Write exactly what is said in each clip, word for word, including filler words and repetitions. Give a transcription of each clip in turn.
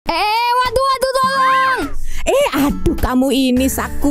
Eh, waduh, waduh, tolong. Eh, aduh kamu ini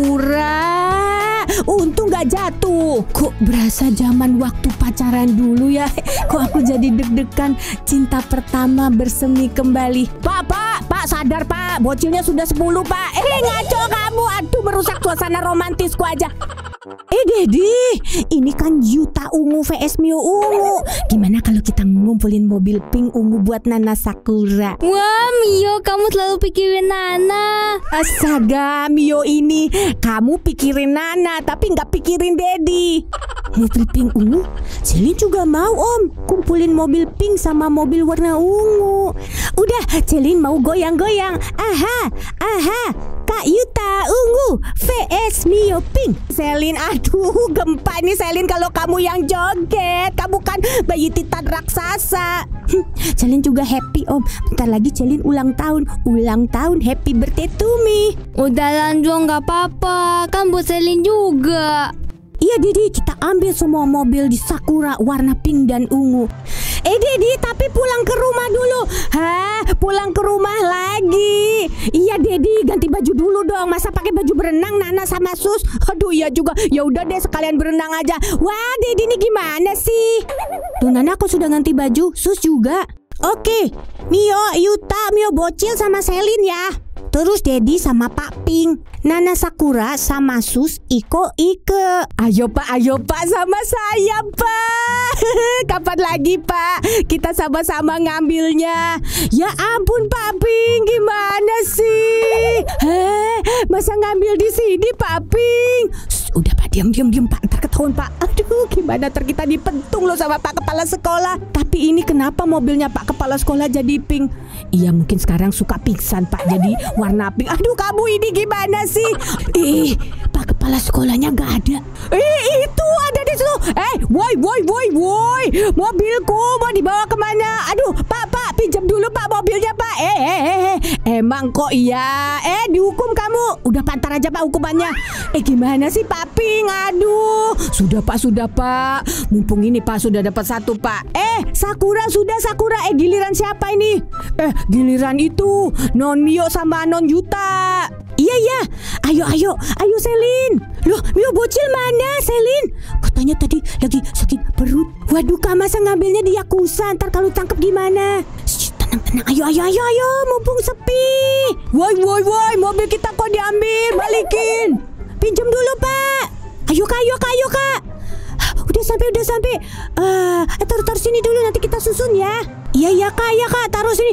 Sakura. Untung gak jatuh. Kok berasa zaman waktu pacaran dulu ya. Kok aku jadi deg-degan. Cinta pertama bersemi kembali. Pak, pak, pak sadar pak. Bocilnya sudah sepuluh pak. Eh ngaco kamu. Aduh merusak suasana romantisku aja. Eh Dedi, ini kan Yuta ungu vs Mio ungu. Gimana kalau kita ngumpulin mobil pink ungu buat Nana Sakura? Wah Mio, kamu selalu pikirin Nana. Astaga Mio ini, kamu pikirin Nana tapi nggak pikirin Dedi. Mobil pink ungu, Celin juga mau om. Kumpulin mobil pink sama mobil warna ungu. Udah, Celin mau goyang-goyang. Aha, aha. Kak Yuta ungu vs Mio pink. Selin, aduh gempa nih Selin kalau kamu yang joget. Kamu kan bayi titan raksasa. Celin juga happy om. Bentar lagi Celin ulang tahun. Ulang tahun, happy birthday to me. Udah lanjut gak apa-apa, kan buat Selin juga. Iya Didi, kita ambil semua mobil di Sakura warna pink dan ungu. Eh Didi, tapi pulang ke rumah dulu. Hah, pulang ke rumah lagi. Iya Dedi, ganti baju dulu dong. Masa pakai baju berenang Nana sama Sus? Aduh iya juga. Ya udah deh sekalian berenang aja. Wah Dedi ini gimana sih? Tuh Nana aku sudah ganti baju, Sus juga. Oke, Mio, Yuta, Mio bocil sama Selin ya. Terus Dedi sama Pak Pink, Nana Sakura sama Sus, Iko, Ike. Ayo Pak, ayo Pak sama saya Pak. Kapan lagi Pak kita sama-sama ngambilnya? Ya ampun Pak Pink, gimana sih? Heh, masa ngambil di sini Pak Pink? Shh, udah Pak, diam diam diam Pak, ntar ketahuan Pak. Aduh, gimana ntar kita dipentung loh sama Pak Kepala Sekolah. Tapi ini kenapa mobilnya Pak Kepala Sekolah jadi pink? Iya mungkin sekarang suka pingsan Pak, jadi warna pink. Aduh kamu ini gimana sih? Eh, Pak Kepala Sekolahnya nggak ada. Eh, itu ada di situ. Eh, woi woi woi woi, mobilku mau dibawa kemana? Aduh Pak, Pak pinjam dulu Pak mobilnya Pak. Eh, eh, eh, eh. Emang kok iya? Eh, dihukum kamu. Udah pantar aja Pak hukumannya. Eh, gimana sih Pak Pink? Aduh, sudah Pak, sudah Pak. Mumpung ini Pak sudah dapat satu Pak. Eh, Sakura sudah Sakura. Eh, giliran siapa ini? Eh, giliran itu Non Mio sama Non Yuta. Iya iya, ayo ayo ayo Selin. Loh Mio bocil mana Selin? Katanya tadi lagi sakit perut. Waduh Kak, masa ngambilnya di Yakuza? Ntar kalau tangkap gimana? Shh, tenang tenang, ayo ayo ayo ayo, mumpung sepi. Woi woi woi, mobil kita kok diambil, balikin. Pinjam dulu Pak. Ayo Kak, ayo Kak, ayo Kak. Udah sampai, udah sampai. Uh, taruh taruh sini dulu, nanti kita susun ya. Iya ya Kak, ya Kak, taruh sini.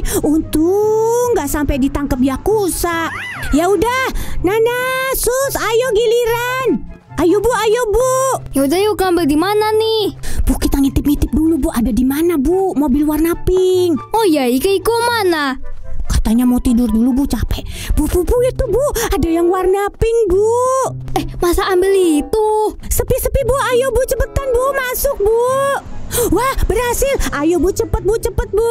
Untung nggak sampai ditangkap Yakuza. Ya udah, Nana, Sus, ayo giliran. Ayo Bu, ayo Bu. Yaudah yuk, gambar di mana nih? Bu, kita ngintip-ngintip dulu Bu, ada di mana Bu? Mobil warna pink. Oh ya, Iko-Iko mana? Katanya mau tidur dulu Bu, capek. Bu, Bu, Bu, itu Bu, ada yang warna pink Bu. Eh, masa ambil itu? Sepi-sepi Bu, ayo Bu, cepetan Bu, masuk Bu. Wah, berhasil. Ayo Bu, cepet Bu, cepet Bu.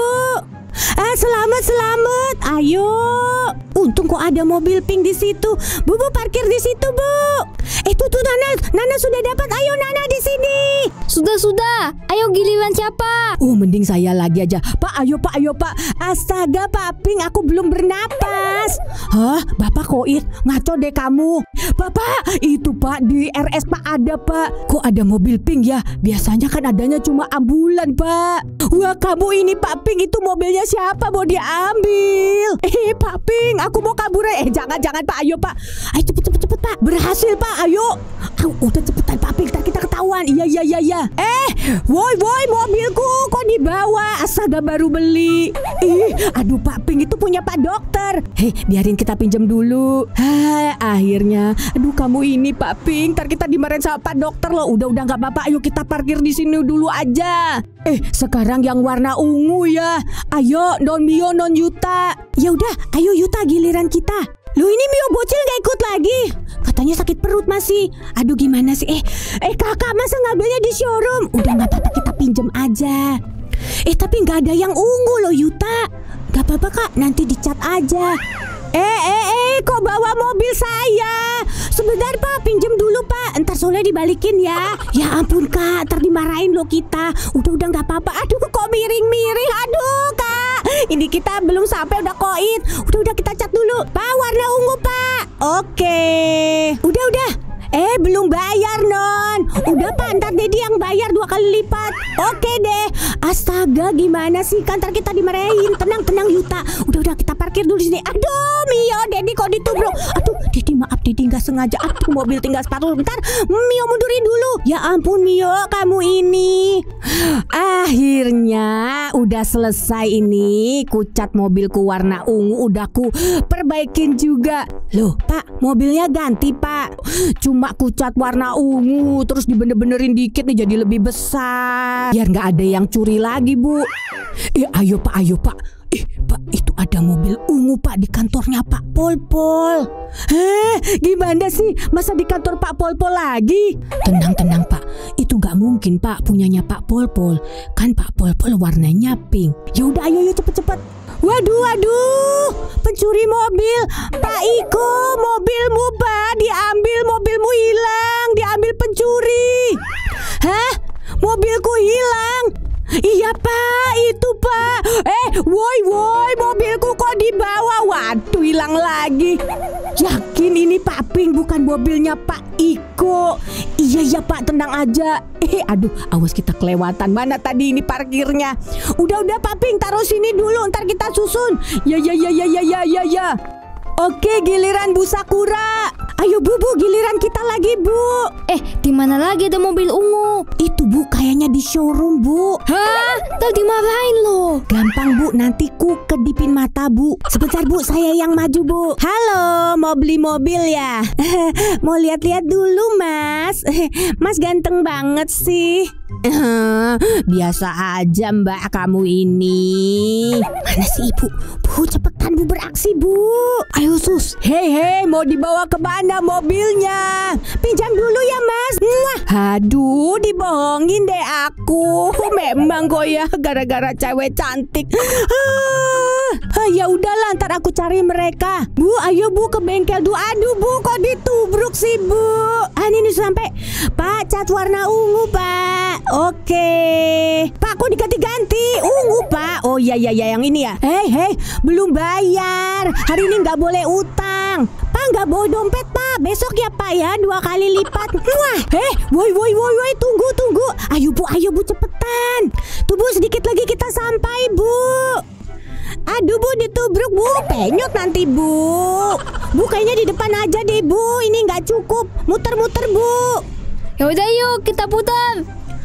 Ah, selamat, selamat. Ayo. Untung kok ada mobil pink di situ. Bu, Bu parkir di situ Bu. Eh, tuh tuh Nana, Nana sudah dapat. Ayo Nana di sini. Sudah sudah. Ayo giliran siapa? Oh, mending saya lagi aja. Pak, ayo Pak, ayo Pak. Astaga Pak Pink, aku belum bernapas. Hah, Bapak Koit, ngaco deh kamu. Bapak, itu Pak di R S Pak ada Pak. Kok ada mobil pink ya? Biasanya kan adanya cuma ambulan Pak. Wah, kamu ini Pak Pink, itu mobilnya siapa mau diambil? Eh, Pak Pink, aku mau kabur. Eh, jangan jangan Pak, ayo Pak. Ayo cepet cepet cepet Pak. Berhasil Pak, ayo. Ayo, udah cepetan Pak Pink, kita ketahuan. Iya iya iya iya. Eh, woi woi, mobilku kok dibawa? Astaga, baru beli. Ih, aduh Pak Pink, itu punya Pak Dokter. Hei, biarin kita pinjam dulu. Hai, akhirnya. Aduh, kamu ini Pak Pink, ntar kita dimarahin sama Pak Dokter loh. Udah udah nggak apa-apa, ayo kita parkir di sini dulu aja. Eh, sekarang yang warna ungu ya. Ayo, Non Mio, Non Yuta. Ya udah, ayo Yuta giliran kita. Lu ini Mio bocil gak ikut lagi? Katanya sakit perut masih. Aduh gimana sih? Eh, eh kakak masa ngambilnya di showroom? Udah gak apa-apa, kita pinjem aja. Eh tapi gak ada yang ungu loh Yuta. Gak apa-apa Kak, nanti dicat aja. Eh eh eh kok bawa mobil saya? Sebentar Pak, pinjem dulu Pak. Ntar soalnya dibalikin ya. Ya ampun Kak, ntar dimarahin loh kita. Udah udah gak apa-apa. Aduh kok miring-miring. Aduh Kak, Ini kita belum sampai udah koit. Udah udah kita cat dulu. Pak, warna ungu, Pak. Oke. Udah udah. Eh, belum bayar, Non. Udah, Pak, ntar Dedi yang bayar dua kali lipat. Oke deh. Astaga, gimana sih? Kan ntar kita dimarahin. Tenang, tenang, Yuta. Udah, udah, kita parkir dulu di sini. Aduh, Mio, Dedi kok ditubruk. Aduh, Dedi, maaf, Dedi nggak sengaja. Aduh, mobil tinggal sepatu. Bentar, Mio mundurin dulu. Ya ampun, Mio, kamu ini. Akhirnya udah selesai ini. Kucat mobilku warna ungu udah ku perbaikin juga. Loh, Pak, mobilnya ganti, Pak. Cuma kucat warna ungu, terus dibener-benerin dikit nih jadi lebih besar, biar nggak ada yang curi lagi, Bu. Eh, ayo Pak, ayo Pak. Eh, Pak, itu ada mobil ungu, Pak, di kantornya Pak Pol-Pol. Heh, gimana sih? Masa di kantor Pak Pol-Pol lagi? Tenang, tenang, Pak. Itu nggak mungkin, Pak, punyanya Pak Pol-Pol. Kan Pak Pol-Pol warnanya pink. Ya udah, ayo, ayo, cepet-cepet. Waduh, waduh, pencuri mobil. Pak Iko, mobilmu, Pak, diambil, mobilmu hilang, diambil pencuri. Hah? Mobilku hilang? Iya, Pak, itu, Pak. Eh, woi, woi, mobilku kok dibawa? Waduh, hilang lagi. Yakin ini Pak Pink, bukan mobilnya Pak Iko. Iya, ya Pak, tenang aja. Eh, aduh, awas kita kelewatan. Mana tadi ini parkirnya? Udah, udah Pak Pink, taruh sini dulu, ntar kita susun. Ya, ya, ya, ya, ya, ya, ya, ya. Oke, giliran Bu Sakura. Ayo Bu, Bu, giliran kita lagi, Bu. Eh, di mana lagi ada mobil ungu? Itu, Bu, kayaknya di showroom, Bu. Hah? Tadi dimarahin loh. Gampang, Bu, nanti ku kedipin mata, Bu. Sebentar, Bu, saya yang maju, Bu. Halo, mau beli mobil ya? Mau lihat-lihat dulu, Mas. Mas ganteng banget sih. Biasa aja, Mbak, kamu ini. Mana sih Ibu? Bu, cepetan, Bu, beraksi, Bu. Ayo, Sus. Hei, hei, mau dibawa ke mana mobilnya? Pinjam dulu ya, Mas. Mwah. Aduh, dibohongin deh aku. Memang kok ya, gara-gara cewek cantik. Ah, ya udahlah, ntar aku cari mereka. Bu, ayo Bu ke bengkel dulu. Aduh, Bu, kok ditubruk sih, Bu? Ah, ini sampai. Pak, cat warna ungu, Pak. Oke. Pak, kok diganti-ganti? Ungu, Pak. Oh iya, iya, iya, yang ini ya. Hei, hei, belum bayar. Hari ini nggak boleh utang. Pak, nggak bawa dompet, Pak. Besok ya, Pak, ya, dua kali lipat. Wah, eh, woi, woi, woi, woi, tunggu, tunggu. Ayo, Bu, ayo, Bu, cepetan. Tuh, Bu, sedikit lagi kita sampai, Bu. Aduh, Bu, ditubruk, Bu. Penyot nanti, Bu. Bu, kayaknya di depan aja deh, Bu. Ini nggak cukup. Muter-muter, Bu. Ya udah, yuk kita putar.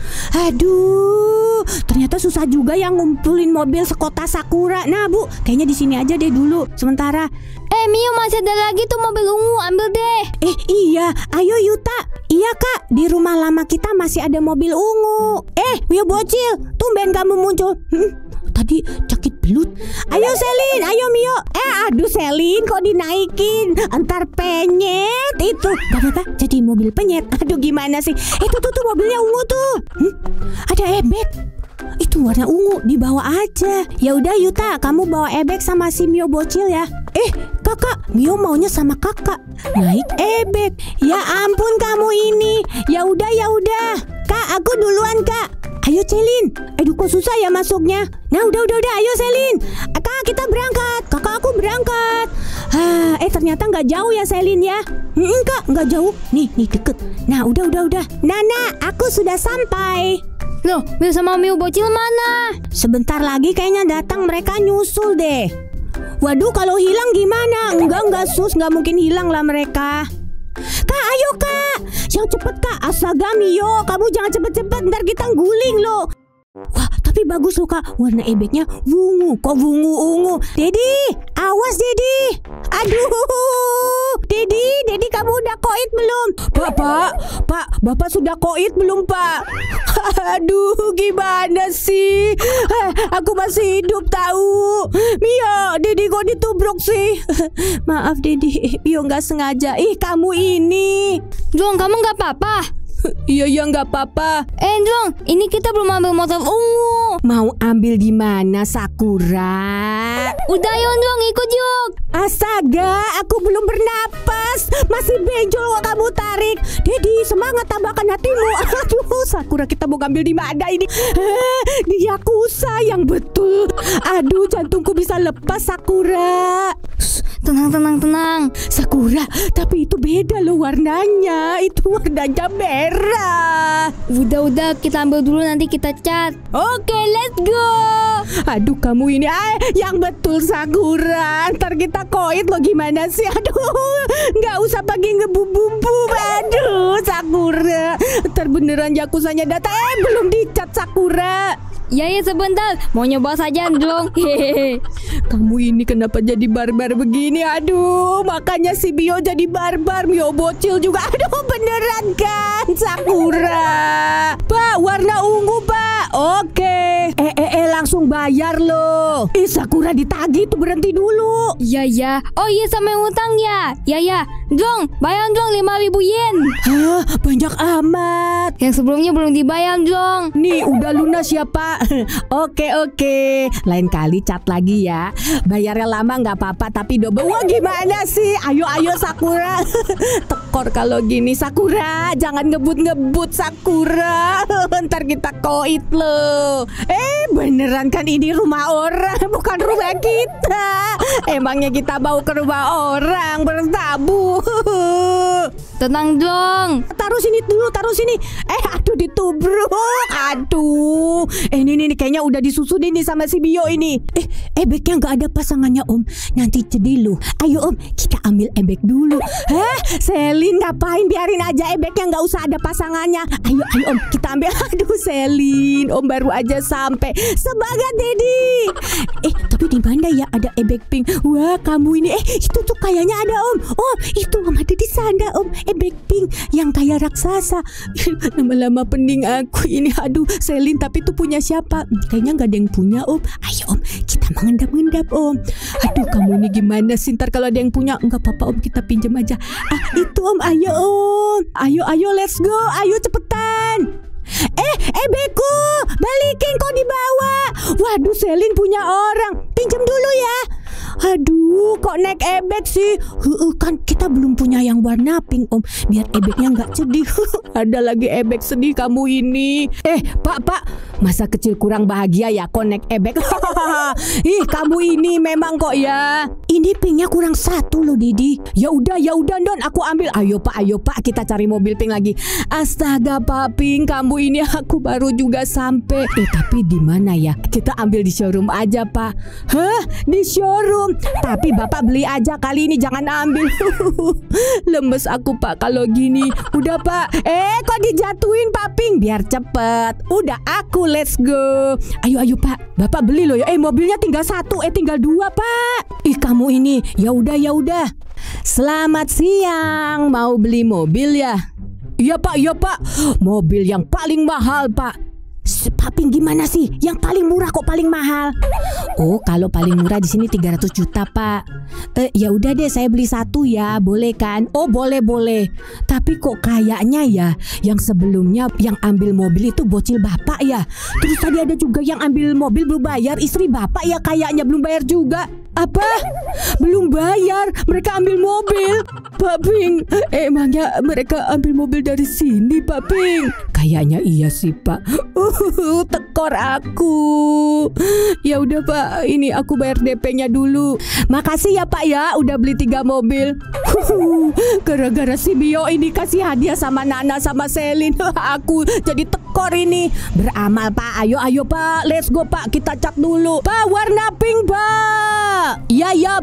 Aduh, ternyata susah juga yang ngumpulin mobil sekota Sakura. Nah, Bu, kayaknya di sini aja deh dulu sementara. Eh, Mio, masih ada lagi tuh mobil ungu, ambil deh. Eh, iya, ayo Yuta. Iya, Kak, di rumah lama kita masih ada mobil ungu. Eh, Mio bocil, tumben kamu muncul. Hmm, tadi cakit belut. Ayo Selin, ayo Mio. Eh, aduh Selin, kok dinaikin? Entar penyet itu. Gak apa-apa, jadi mobil penyet. Aduh, gimana sih? Eh, tuh, tuh, tuh mobilnya ungu tuh. Hmm, ada ebek. Itu warna ungu, dibawa aja. Ya udah Yuta, kamu bawa ebek sama si Mio bocil ya. Eh, kakak, Mio maunya sama kakak naik ebek. Ya ampun kamu ini. Ya udah, ya udah. Kak, aku duluan, Kak. Ayo Selin. Aduh, kok susah ya masuknya. Nah, udah, udah, udah. Ayo Selin. Kak, kita berangkat. Kakak aku berangkat. Ah, eh ternyata nggak jauh ya Selin ya. Hmm, Kak, nggak jauh. Nih, nih deket. Nah, udah, udah, udah. Nana, aku sudah sampai. Loh, Mio sama Mio bocil mana? Sebentar lagi kayaknya datang, mereka nyusul deh. Waduh, kalau hilang gimana? Enggak, enggak Sus, nggak mungkin hilang lah mereka. Kak, ayo Kak, yang cepet Kak. Astaga Mio, kamu jangan cepet-cepet, ntar kita guling loh. Wah, tapi bagus loh Kak, warna ebeknya wungu. Kok wungu-ungu? Dedi, awas Dedi. Aduh, Dedi, Dedi kamu udah koit belum? Pak, Pak, Pak, Bapak sudah koit belum Pak? Aduh, gimana sih? Aku masih hidup tahu. Mio, Dedi kok ditubruk sih? Maaf Dedi, Mio nggak sengaja. Ih, kamu ini. Dong, kamu nggak apa-apa? Iya ya nggak apa-apa. Eh Jong, ini kita belum ambil motor ungu. Mau ambil di mana Sakura? Udah yuk Jong, ikut yuk. Astaga, aku belum bernapas. Masih benjol kok kamu tarik. Dedi, semangat tambahkan hatimu. Aduh, Sakura, kita mau ngambil di mana ini? Eh, di Yakuza yang betul. Aduh, jantungku bisa lepas Sakura. Tenang, tenang, tenang. Sakura, tapi itu beda loh warnanya. Itu warnanya merah. Udah-udah, kita ambil dulu, nanti kita cat. Oke, let's go. Aduh, kamu ini ay, yang betul Sakura. Ntar kita koit lo gimana sih? Aduh, nggak usah pakai ngebumbu-bumbu. Aduh, Sakura. Ntar beneran Yakuzanya datang. Eh, belum dicat Sakura. Ya ya sebentar, mau nyoba saja Jong. Hehehe. Kamu ini kenapa jadi barbar begini? Aduh, makanya si Bio jadi barbar, Mio bocil juga. Aduh, beneran kan Sakura? Pak, warna ungu Pak. Oke. Eh eh eh langsung bayar loh. Eh Sakura ditagih tuh, berhenti dulu. Ya ya. Oh iya, sama yang utang ya. Ya ya. Jong, bayar Jong lima ribu yen. Hah, banyak amat. Yang sebelumnya belum dibayar Jong. Nih udah lunas ya Pak. Oke oke. Lain kali cat lagi ya. Bayarnya lama nggak apa-apa, tapi double. Wah gimana sih? Ayo ayo Sakura. Tekor kalau gini Sakura. Jangan ngebut-ngebut Sakura. Ntar kita koit loh. Eh beneran kan ini rumah orang, bukan rumah kita. Emangnya kita mau ke rumah orang bertabu? Tenang Jong. Taruh sini dulu, taruh sini. Eh aduh ditubruk. Aduh. Eh ini nih kayaknya udah disusunin nih sama si Bio ini. Eh ebeknya nggak ada pasangannya Om. Nanti jadi lu. Ayo Om, kita ambil ebek dulu. Hah? Selin ngapain? Biarin aja ebeknya, nggak usah ada pasangannya. Ayo ayo Om, kita ambil. Aduh Selin, Om baru aja sampai. Semangat Dedi. Eh tapi di mana ya ada ebek pink? Wah kamu ini. Eh itu tuh kayaknya ada Om. Oh itu Om ada di sana Om. Ebek pink yang kayak raksasa. Lama-lama pening aku ini. Aduh Selin, tapi itu punya siapa? Kayaknya nggak ada yang punya Om. Ayo Om, kita mengendap-endap Om. Aduh kamu ini gimana sih? Ntar kalau ada yang punya nggak apa-apa Om, kita pinjam aja. Ah itu Om, ayo Om. Ayo ayo let's go. Ayo cepetan. Eh ebekku balikin kok dibawa. Waduh Selin punya orang. Pinjam dulu ya. Aduh, kok naik ebek sih? Huh, kan kita belum punya yang warna pink Om. Biar ebeknya nggak sedih. Ada lagi ebek sedih kamu ini. Eh, Pak, Pak, masa kecil kurang bahagia ya kok naik ebek? Ih, kamu ini memang kok ya. Ini pinknya kurang satu loh, Didi. Ya udah, ya udah Don, aku ambil. Ayo Pak, ayo Pak, kita cari mobil pink lagi. Astaga Pak Pink, kamu ini aku baru juga sampai. Eh, tapi di mana ya? Kita ambil di showroom aja Pak. Hah? Di showroom? Tapi Bapak beli aja kali ini, jangan ambil. Lemes aku Pak kalau gini. Udah Pak. Eh kok dijatuhin Pak Pink? Biar cepet. Udah aku, let's go. Ayo ayo Pak, Bapak beli loh ya. Eh mobilnya tinggal satu. Eh tinggal dua Pak. Ih kamu ini. Ya udah ya udah. Selamat siang. Mau beli mobil ya? Iya Pak, iya Pak. Mobil yang paling mahal Pak. Pak Pink gimana sih? Yang paling murah kok paling mahal? Oh, kalau paling murah di sini tiga ratus juta, Pak. Eh, ya udah deh, saya beli satu ya, boleh kan? Oh, boleh, boleh. Tapi kok kayaknya ya, yang sebelumnya yang ambil mobil itu bocil Bapak ya. Terus tadi ada juga yang ambil mobil belum bayar, istri Bapak ya kayaknya belum bayar juga. Apa? Belum bayar? Mereka ambil mobil? Pak Pink, emangnya mereka ambil mobil dari sini, Pak Pink? Kayaknya iya sih, Pak. Uh, tekor aku. Ya udah Pak, ini aku bayar D P-nya dulu. Makasih ya Pak ya, udah beli tiga mobil. Gara-gara si Bio ini kasih hadiah sama Nana sama Selin. Aku jadi tekor ini. Beramal Pak, ayo ayo Pak, let's go Pak, kita cat dulu. Pak, warna pink Pak. Iya ya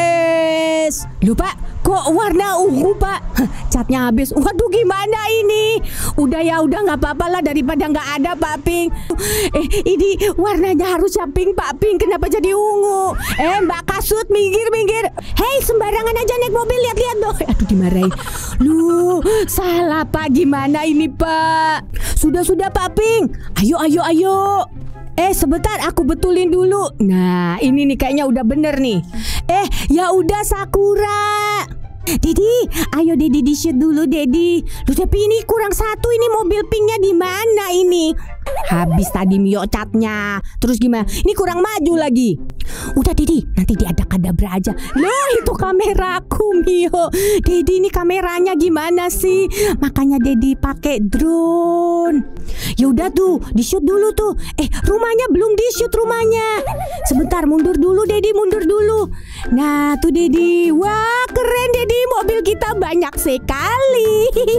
beres. Loh Pak, kok warna ungu Pak? Catnya habis. Waduh gimana ini? Udah ya udah, nggak apa-apa lah daripada nggak ada Pak Pink. Eh ini warnanya harusnya pink Pak Pink, kenapa jadi ungu? Eh Mbak Kasut, minggir minggir. Hei sembarangan aja naik mobil, lihat-lihat dong. Aduh dimarahin. Lu salah Pak, gimana ini Pak? Sudah sudah Pak Pink. Ayo ayo ayo. Eh sebentar aku betulin dulu. Nah ini nih kayaknya udah bener nih. Eh ya udah Sakura. Dedi, ayo Dedi di shoot dulu Dedi. Loh tapi ini kurang satu, ini mobil pinknya di mana ini? Habis tadi Mio catnya. Terus gimana? Ini kurang maju lagi. Udah Dedi, nanti diadak-adabra aja. Loh itu kameraku Mio. Dedi ini kameranya gimana sih? Makanya Dedi pakai drone. Ya udah tuh, di shoot dulu tuh. Eh, rumahnya belum di shoot rumahnya. Sebentar, mundur dulu Dedi, mundur dulu. Nah, tuh Dedi. Wah, keren Dedi, mobil kita banyak sekali.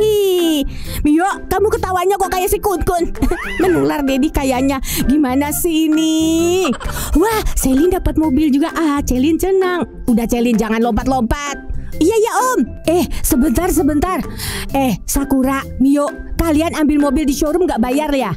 Mio, kamu ketawanya kok kayak si Kun-kun. Menular Dedi kayaknya. Gimana sih ini? Wah, Selin dapat mobil juga. Ah, Celin senang. Udah Celin, jangan lompat-lompat. Iya ya Om. Eh, sebentar sebentar. Eh, Sakura, Mio, kalian ambil mobil di showroom gak bayar ya?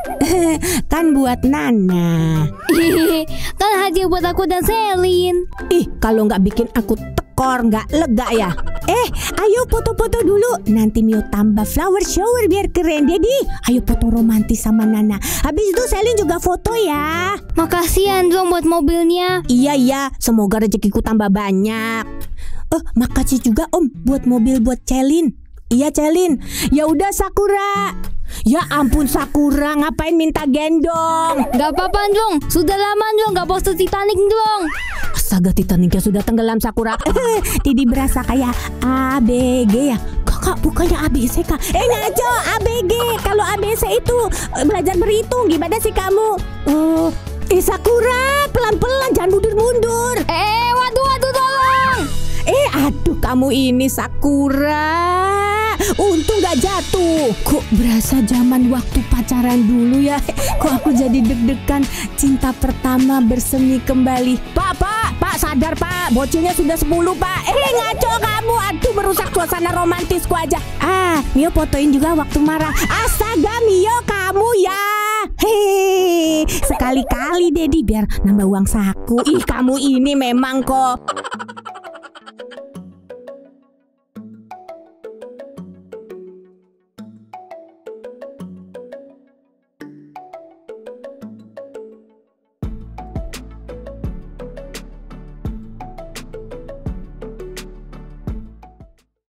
Kan buat Nana. Kan hadiah buat aku dan Selin. Ih, kalau nggak bikin aku tekor nggak lega ya. Eh, ayo foto-foto dulu. Nanti Mio tambah flower shower biar keren. Dedi, ayo foto romantis sama Nana. Habis itu Selin juga foto ya. Makasih Androng buat mobilnya. Iya iya, semoga rezekiku tambah banyak. Oh, makasih juga Om buat mobil buat Celin. Iya Celin. Ya udah Sakura. Ya ampun Sakura, ngapain minta gendong? Gak apa-apa Androng, sudah lama Androng gak poster Titanic Androng. Astaga, Titanicnya sudah tenggelam Sakura. Didi berasa kayak A B G ya. Kakak bukannya A B C kak. Eh ngaco, A B G. Kalau A B C itu belajar berhitung. Gimana sih kamu? Oh, eh Sakura, pelan-pelan jangan mundur-mundur. Eh, waduh waduh tolong. Eh aduh kamu ini Sakura. Untung gak jatuh. Kok berasa zaman waktu pacaran dulu ya. Kok aku jadi deg-degan. Cinta pertama bersemi kembali. Pak, pak, pak sadar pak. Bocilnya sudah sepuluh pak. Eh ngaco kamu. Aduh merusak suasana romantisku aja. Ah, Mio fotoin juga waktu marah. Astaga Mio kamu ya. Hehehe. Sekali-kali Dedi biar nambah uang saku. Ih kamu ini memang kok.